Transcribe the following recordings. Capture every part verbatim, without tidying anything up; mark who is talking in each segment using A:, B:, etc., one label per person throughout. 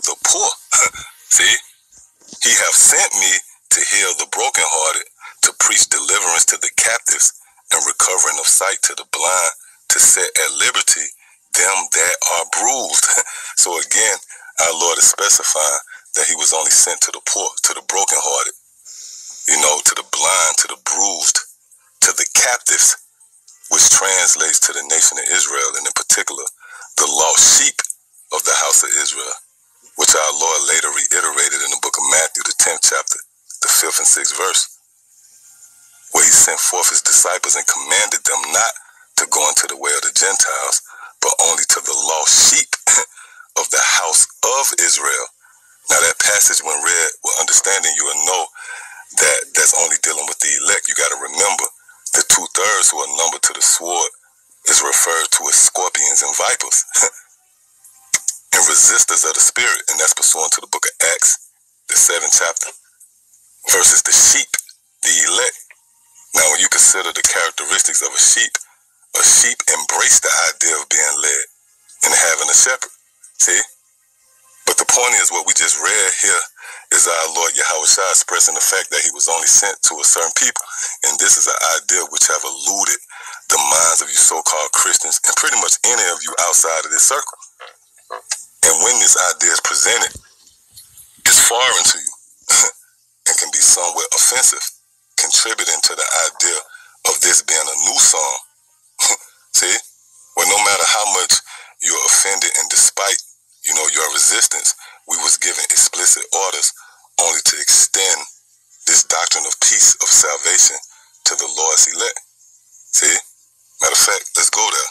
A: the poor. See? He hath sent me to heal the brokenhearted, to preach deliverance to the captives, and recovering of sight to the blind, to set at liberty them that are bruised. So again, our Lord is specifying that he was only sent to the poor, to the brokenhearted, you know, to the blind, to the bruised, to the captives, which translates to the nation of Israel, and in particular, the lost sheep of the house of Israel, which our Lord later reiterated in the book of Matthew, the tenth chapter, the fifth and sixth verse, where he sent forth his disciples and commanded them not to go into the way of the Gentiles, but only to the lost sheep of the house of Israel. Now that passage, when read with understanding, you will know that that's only dealing with the elect. You got to remember, the two-thirds who are numbered to the sword is referred to as scorpions and vipers and resistors of the spirit, and that's pursuant to the book of Acts, the seventh chapter, versus the sheep, the elect. Now, when you consider the characteristics of a sheep, a sheep embrace the idea of being led and having a shepherd. See? But the point is, what we just read here is our Lord Yahweh Shai expressing the fact that he was only sent to a certain people. And this is an idea which have eluded the minds of you so-called Christians and pretty much any of you outside of this circle. And when this idea is presented, it's foreign to you and can be somewhat offensive, contributing to the idea of this being a new song. See? Well, no matter how much you're offended and despite, you know, your resistance, we was given explicit orders only to extend this doctrine of peace, of salvation, to the Lord's elect. See? Matter of fact, let's go there.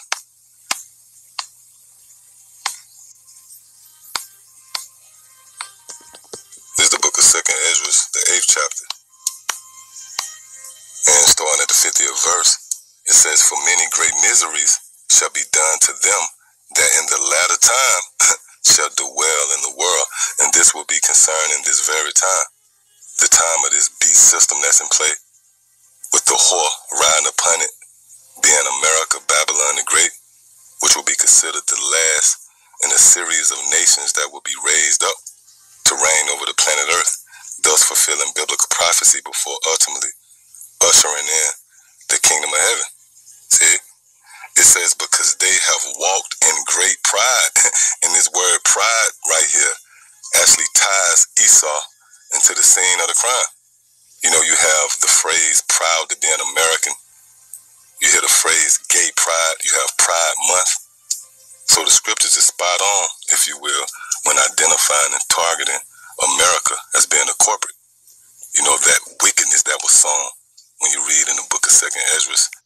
A: This is the book of Second Ezra, the eighth chapter. And starting at the fiftieth verse, it says, "For many great miseries shall be done to them that in the latter time shall dwell in the world." And this will be concerning this very time, the time of this beast system that's in play, with the whore riding upon it, being America, Babylon the Great, which will be considered the last in a series of nations that will be raised up to reign over the planet Earth, thus fulfilling biblical prophecy before ultimately ushering in the kingdom of heaven. See? It says, because they have walked in great pride. And this word pride right here actually ties Esau into the scene of the crime. You know, you have the phrase proud to be an American. You hear the phrase gay pride. You have Pride Month. So the scriptures is spot on, if you will, when identifying and targeting America as being a corporate. You know, that wickedness that was sown when you read in the book of Second Ezra,